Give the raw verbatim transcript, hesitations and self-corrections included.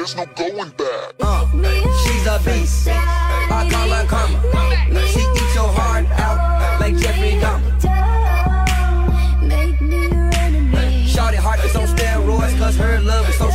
there's no going back. Uh, she's a beast, I call her karma. She eats your heart out like Jeffrey Dahmer. Shawty heart is on steroids, cause her love is so